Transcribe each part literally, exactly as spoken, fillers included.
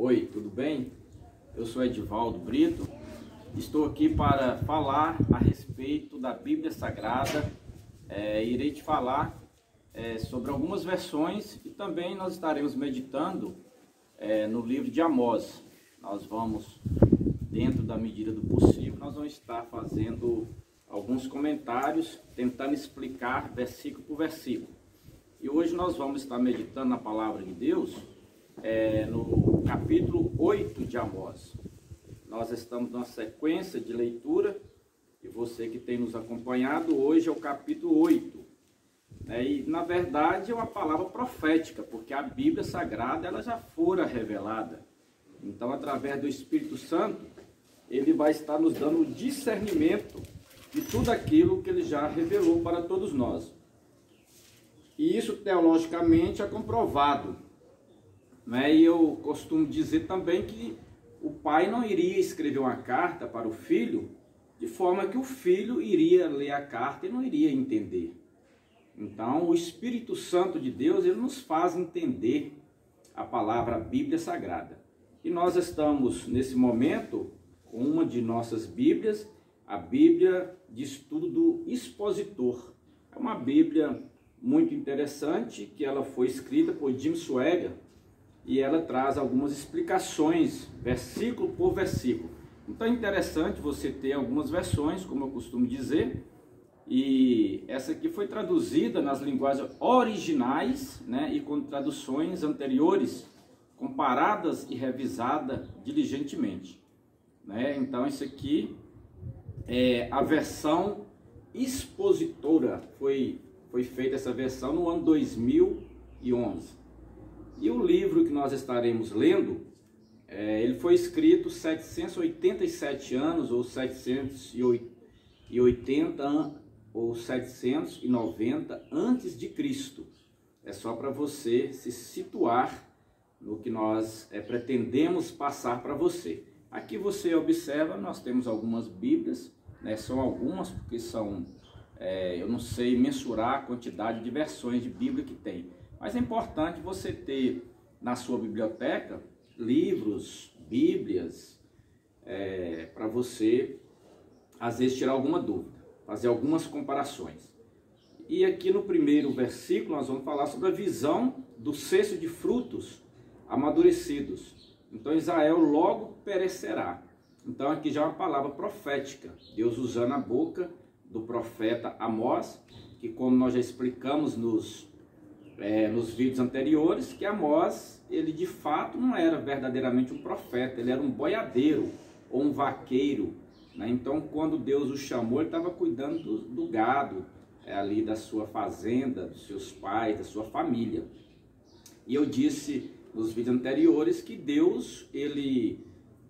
Oi, tudo bem? Eu sou Edivaldo Brito, estou aqui para falar a respeito da Bíblia Sagrada. É, irei te falar é, sobre algumas versões e também nós estaremos meditando é, no livro de Amós. Nós vamos, dentro da medida do possível, nós vamos estar fazendo alguns comentários, tentando explicar versículo por versículo. E hoje nós vamos estar meditando na palavra de Deus, é, no capítulo oito de Amós. Nós estamos numa sequência de leitura, e você que tem nos acompanhado, hoje é o capítulo oito. Né? E na verdade é uma palavra profética, porque a Bíblia Sagrada ela já fora revelada. Então, através do Espírito Santo, ele vai estar nos dando o discernimento de tudo aquilo que ele já revelou para todos nós. E isso teologicamente é comprovado. Né? E eu costumo dizer também que o pai não iria escrever uma carta para o filho de forma que o filho iria ler a carta e não iria entender. Então, o Espírito Santo de Deus, ele nos faz entender a palavra Bíblia Sagrada. E nós estamos, nesse momento, com uma de nossas Bíblias, a Bíblia de Estudo do Expositor. É uma Bíblia muito interessante, que ela foi escrita por Jim Swagger, e ela traz algumas explicações, versículo por versículo. Então é interessante você ter algumas versões, como eu costumo dizer, e essa aqui foi traduzida nas linguagens originais, né, e com traduções anteriores, comparadas e revisadas diligentemente. Né? Então isso aqui é a versão expositora, foi, foi feita essa versão no ano dois mil e onze. E o livro que nós estaremos lendo, é, ele foi escrito setecentos e oitenta e sete anos, ou setecentos e oitenta, ou setecentos e noventa antes de Cristo. É só para você se situar no que nós é, pretendemos passar para você. Aqui você observa, nós temos algumas Bíblias, né, são algumas, porque são, é, eu não sei mensurar a quantidade de versões de Bíblia que tem. Mas é importante você ter na sua biblioteca livros, Bíblias, é, para você, às vezes, tirar alguma dúvida, fazer algumas comparações. E aqui no primeiro versículo nós vamos falar sobre a visão do cesto de frutos amadurecidos. Então Israel logo perecerá. Então aqui já é uma palavra profética, Deus usando a boca do profeta Amós, que como nós já explicamos nos É, nos vídeos anteriores, que Amós, ele de fato não era verdadeiramente um profeta, ele era um boiadeiro ou um vaqueiro, né? Então quando Deus o chamou, ele estava cuidando do, do gado, é, ali da sua fazenda, dos seus pais, da sua família. E eu disse nos vídeos anteriores que Deus, ele,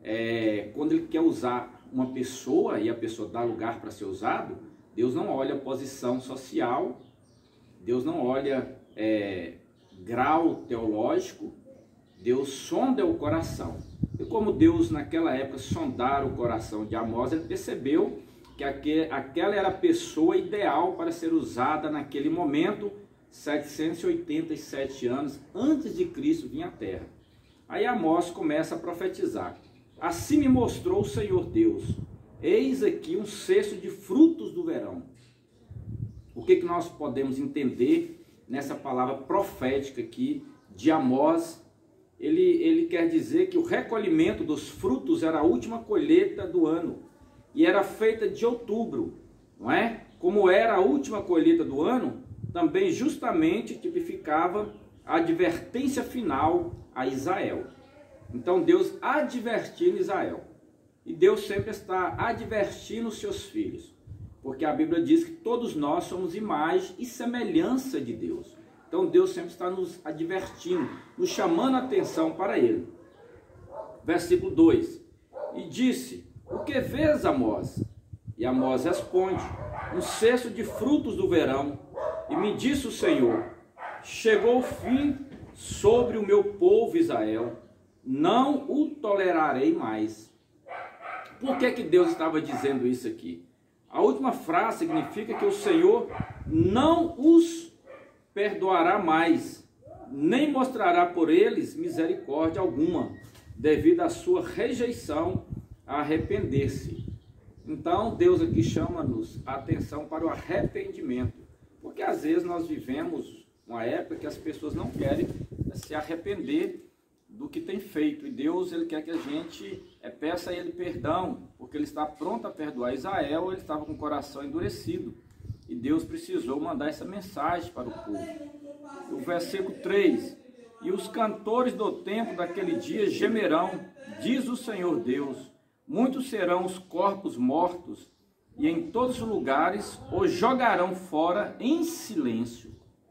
é, quando ele quer usar uma pessoa e a pessoa dá lugar para ser usado, Deus não olha a posição social, Deus não olha É, grau teológico, Deus sonda o coração. E como Deus naquela época sondara o coração de Amós, ele percebeu que aquele, aquela era a pessoa ideal para ser usada naquele momento, setecentos e oitenta e sete anos antes de Cristo vir à terra. Aí Amós começa a profetizar: assim me mostrou o Senhor Deus, eis aqui um cesto de frutos do verão. O que, que nós podemos entender nessa palavra profética aqui de Amós? Ele, ele quer dizer que o recolhimento dos frutos era a última colheita do ano e era feita de outubro, não é? Como era a última colheita do ano, também justamente tipificava a advertência final a Israel. Então Deus advertindo Israel, e Deus sempre está advertindo os seus filhos, porque a Bíblia diz que todos nós somos imagem e semelhança de Deus. Então Deus sempre está nos advertindo, nos chamando a atenção para Ele. Versículo dois. E disse: o que vês, Amós? E Amós responde: um cesto de frutos do verão. E me disse o Senhor: chegou o fim sobre o meu povo Israel, não o tolerarei mais. Por que que Deus estava dizendo isso aqui? A última frase significa que o Senhor não os perdoará mais, nem mostrará por eles misericórdia alguma. devido à sua rejeição a arrepender-se. Então, Deus aqui chama-nos a atenção para o arrependimento, porque às vezes nós vivemos uma época que as pessoas não querem se arrepender do que tem feito, e Deus ele quer que a gente é, peça a Ele perdão, porque Ele está pronto a perdoar Israel. Ele estava com o coração endurecido, e Deus precisou mandar essa mensagem para o povo. O versículo três: e os cantores do templo daquele dia gemerão, diz o Senhor Deus, muitos serão os corpos mortos, e em todos os lugares os jogarão fora em silêncio.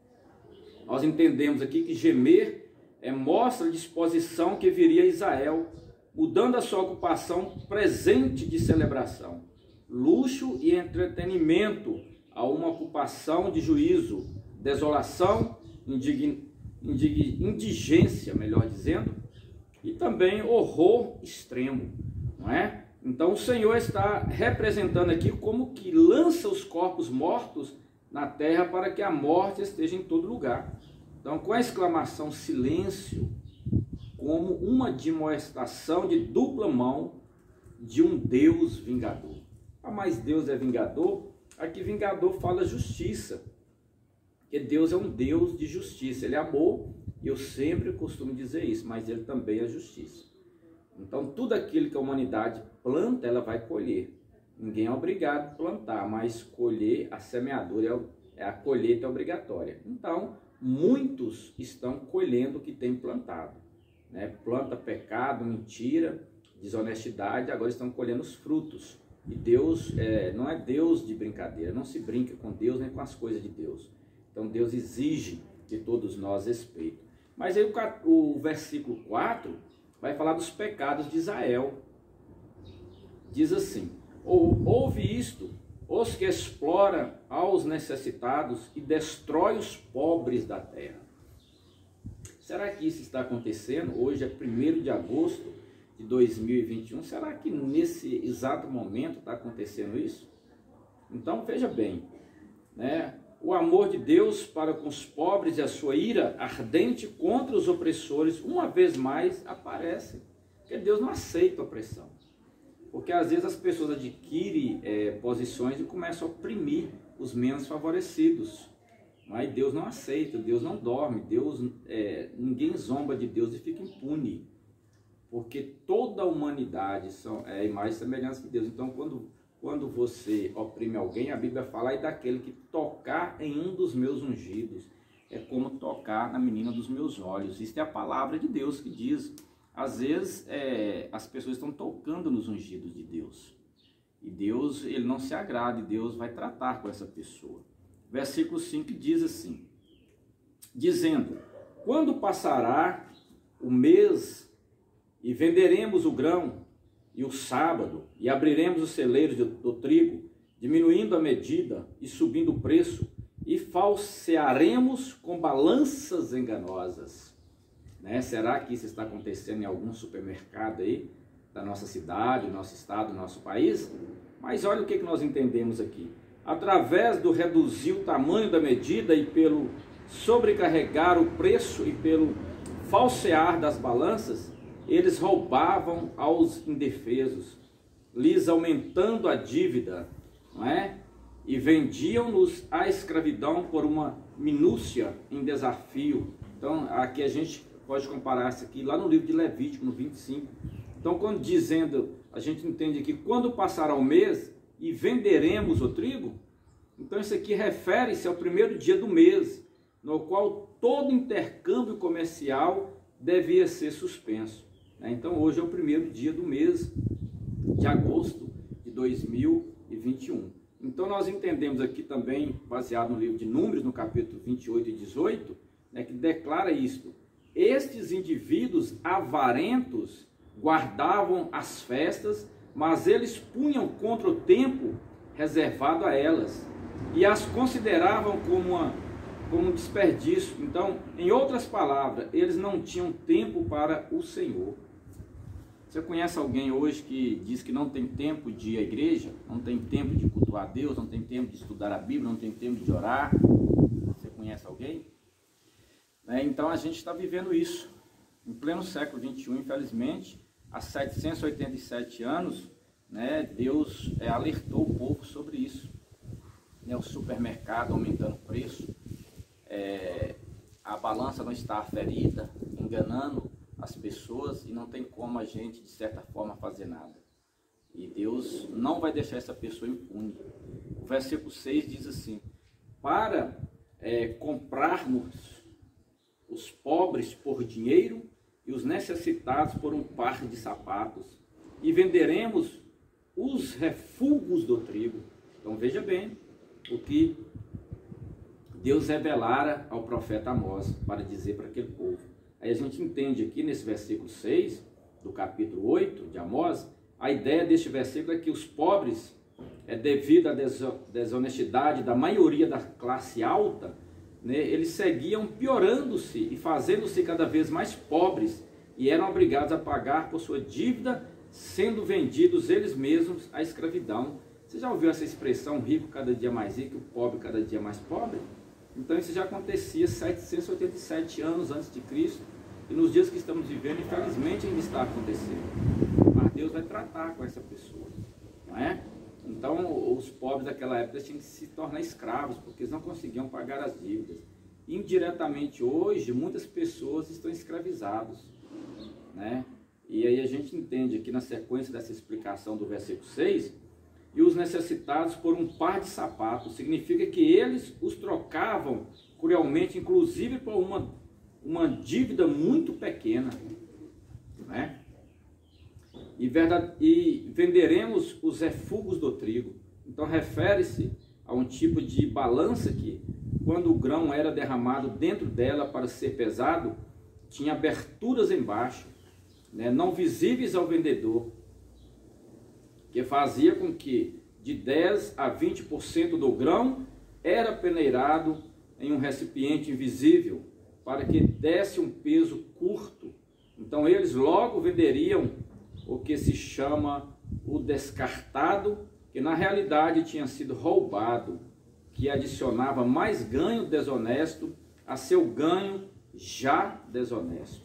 Nós entendemos aqui que gemer é mostra a disposição que viria a Israel, mudando a sua ocupação presente de celebração, luxo e entretenimento a uma ocupação de juízo, desolação, indign... indig... indigência, melhor dizendo, e também horror extremo, não é? Então o Senhor está representando aqui como que lança os corpos mortos na terra para que a morte esteja em todo lugar. Então, com a exclamação silêncio, como uma admoestação de dupla mão de um Deus vingador. Ah, mas Deus é vingador? Aqui vingador fala justiça, porque Deus é um Deus de justiça. Ele é amor, e eu sempre costumo dizer isso, mas Ele também é justiça. Então, tudo aquilo que a humanidade planta, ela vai colher. Ninguém é obrigado a plantar, mas colher, a semeadura, é a colheita é obrigatória. Então, muitos estão colhendo o que tem plantado, né? Planta pecado, mentira, desonestidade, agora estão colhendo os frutos. E Deus é, não é Deus de brincadeira, não se brinca com Deus nem com as coisas de Deus. Então Deus exige de todos nós respeito. Mas aí o, o versículo quatro vai falar dos pecados de Israel. Diz assim: ouve isto, os que explora aos necessitados e destrói os pobres da terra. Será que isso está acontecendo? Hoje é primeiro de agosto de dois mil e vinte e um. Será que nesse exato momento está acontecendo isso? Então veja bem, né? O amor de Deus para com os pobres e a sua ira ardente contra os opressores, uma vez mais aparece. Porque Deus não aceita opressão. Porque às vezes as pessoas adquirem é, posições e começam a oprimir os menos favorecidos. Mas Deus não aceita, Deus não dorme, Deus, é, ninguém zomba de Deus e fica impune. Porque toda a humanidade são, é a imagem e semelhança de Deus. Então quando, quando você oprime alguém, a Bíblia fala aí daquele que tocar em um dos meus ungidos é como tocar na menina dos meus olhos. Isso é a palavra de Deus que diz. Às vezes é, as pessoas estão tocando nos ungidos de Deus. E Deus, ele não se agrada, e Deus vai tratar com essa pessoa. Versículo cinco diz assim, dizendo: quando passará o mês e venderemos o grão e o sábado, e abriremos os celeiros do, do trigo, diminuindo a medida e subindo o preço, e falsearemos com balanças enganosas. Né? Será que isso está acontecendo em algum supermercado aí da nossa cidade, do nosso estado, do nosso país? Mas olha o que nós entendemos aqui. Através do reduzir o tamanho da medida e pelo sobrecarregar o preço e pelo falsear das balanças, eles roubavam aos indefesos, lhes aumentando a dívida, não é? E vendiam-nos à escravidão por uma minúcia em desafio. Então aqui a gente pode comparar isso aqui lá no livro de Levítico, no vinte e cinco. Então, quando dizendo, a gente entende aqui, quando passará o mês e venderemos o trigo, então isso aqui refere-se ao primeiro dia do mês, no qual todo intercâmbio comercial devia ser suspenso. Então, hoje é o primeiro dia do mês de agosto de dois mil e vinte e um. Então, nós entendemos aqui também, baseado no livro de Números, no capítulo vinte e oito e dezoito, né, que declara isto: estes indivíduos avarentos guardavam as festas, mas eles punham contra o tempo reservado a elas e as consideravam como, uma, como um desperdício. Então, em outras palavras, eles não tinham tempo para o Senhor. Você conhece alguém hoje que diz que não tem tempo de ir à igreja, não tem tempo de cultuar a Deus, não tem tempo de estudar a Bíblia, não tem tempo de orar? Você conhece alguém? É, então a gente está vivendo isso. em pleno século vinte e um, infelizmente, há setecentos e oitenta e sete anos, né, Deus é, alertou o povo sobre isso. Né, o supermercado aumentando o preço, é, a balança não está aferida, enganando as pessoas, e não tem como a gente, de certa forma, fazer nada. E Deus não vai deixar essa pessoa impune. O versículo seis diz assim: para é, comprarmos os pobres por dinheiro e os necessitados por um par de sapatos, e venderemos os refugos do trigo. Então veja bem o que Deus revelara ao profeta Amós para dizer para aquele povo. Aí a gente entende aqui nesse versículo seis do capítulo oito de Amós, a ideia deste versículo é que os pobres, é, devido à desonestidade da maioria da classe alta, né, eles seguiam piorando-se e fazendo-se cada vez mais pobres, e eram obrigados a pagar por sua dívida, sendo vendidos eles mesmos à escravidão. Você já ouviu essa expressão, rico cada dia mais rico, o pobre cada dia mais pobre? Então isso já acontecia setecentos e oitenta e sete anos antes de Cristo, e nos dias que estamos vivendo, infelizmente, ainda está acontecendo. Mas Deus vai tratar com essa pessoa, não é? Então os pobres daquela época tinham que se tornar escravos, porque eles não conseguiam pagar as dívidas. Indiretamente hoje, muitas pessoas estão escravizadas, né? E aí a gente entende aqui na sequência dessa explicação do versículo seis, e os necessitados por um par de sapatos, significa que eles os trocavam cruelmente, inclusive por uma, uma dívida muito pequena, né? E, verdade, e venderemos os refugos do trigo. Então refere-se a um tipo de balança que, quando o grão era derramado dentro dela para ser pesado, tinha aberturas embaixo, né, não visíveis ao vendedor, que fazia com que de dez a vinte por cento do grão era peneirado em um recipiente invisível, para que desse um peso curto. Então eles logo venderiam o que se chama o descartado, que na realidade tinha sido roubado, que adicionava mais ganho desonesto a seu ganho já desonesto.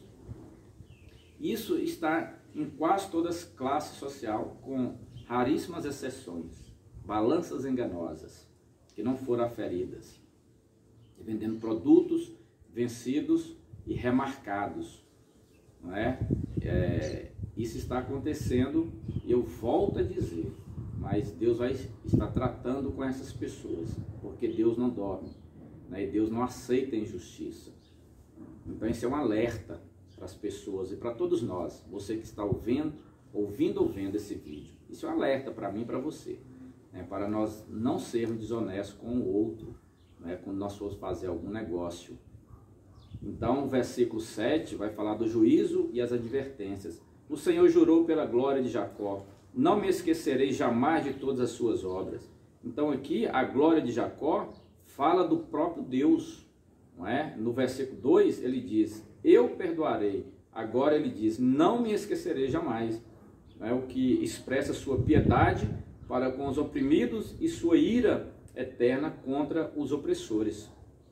Isso está em quase todas as classes sociais, com raríssimas exceções, balanças enganosas, que não foram aferidas, vendendo produtos vencidos e remarcados, não é? É, isso está acontecendo, eu volto a dizer, mas Deus vai estar tratando com essas pessoas, porque Deus não dorme, né? E Deus não aceita injustiça. Então esse é um alerta para as pessoas e para todos nós, você que está ouvindo, ouvindo ou vendo esse vídeo. Isso é um alerta para mim e para você, né, para nós não sermos desonestos com o outro, né, quando nós formos fazer algum negócio. Então o versículo sete vai falar do juízo e as advertências. O Senhor jurou pela glória de Jacó: não me esquecerei jamais de todas as suas obras. Então aqui a glória de Jacó fala do próprio Deus, não é? No versículo dois ele diz: eu perdoarei. Agora ele diz: não me esquecerei jamais. É o que expressa sua piedade para com os oprimidos e sua ira eterna contra os opressores.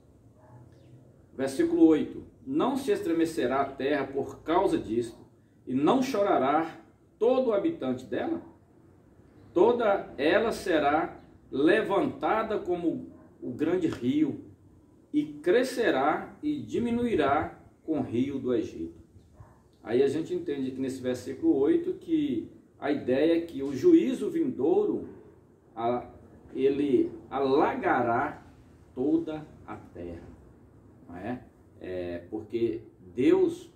Versículo oito: não se estremecerá a terra por causa disto, e não chorará todo o habitante dela? Toda ela será levantada como o grande rio, e crescerá e diminuirá com o rio do Egito. Aí a gente entende que nesse versículo oito que a ideia é que o juízo vindouro, ele alagará toda a terra, não é? É porque Deus,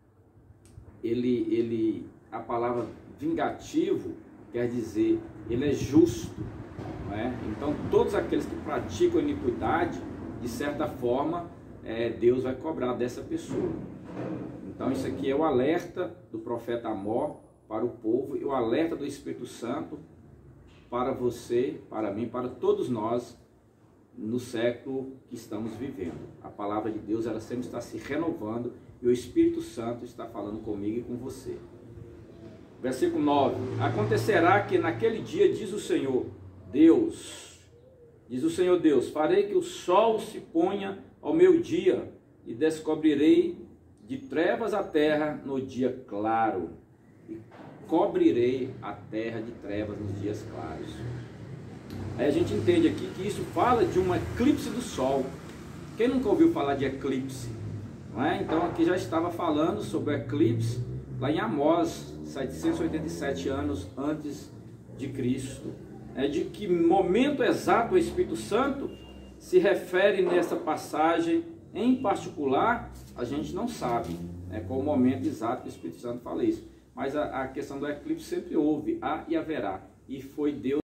ele, ele, a palavra vingativo quer dizer, ele é justo, não é? Então todos aqueles que praticam iniquidade, de certa forma, é, Deus vai cobrar dessa pessoa. Então isso aqui é o alerta do profeta Amós para o povo, e o alerta do Espírito Santo para você, para mim, para todos nós, no século que estamos vivendo. A palavra de Deus, ela sempre está se renovando, e o Espírito Santo está falando comigo e com você. Versículo nove: acontecerá que naquele dia, diz o Senhor Deus, diz o Senhor Deus, farei que o sol se ponha ao meu dia, e descobrirei de trevas a terra no dia claro, e cobrirei a terra de trevas nos dias claros. Aí a gente entende aqui que isso fala de um eclipse do sol. Quem nunca ouviu falar de eclipse? Não é? Então aqui já estava falando sobre o eclipse lá em Amós, setecentos e oitenta e sete anos antes de Cristo. É de que momento exato o Espírito Santo se refere nessa passagem em particular, a gente não sabe, né, qual o momento exato que o Espírito Santo fala isso. Mas a, a questão do eclipse sempre houve, há e haverá. E foi Deus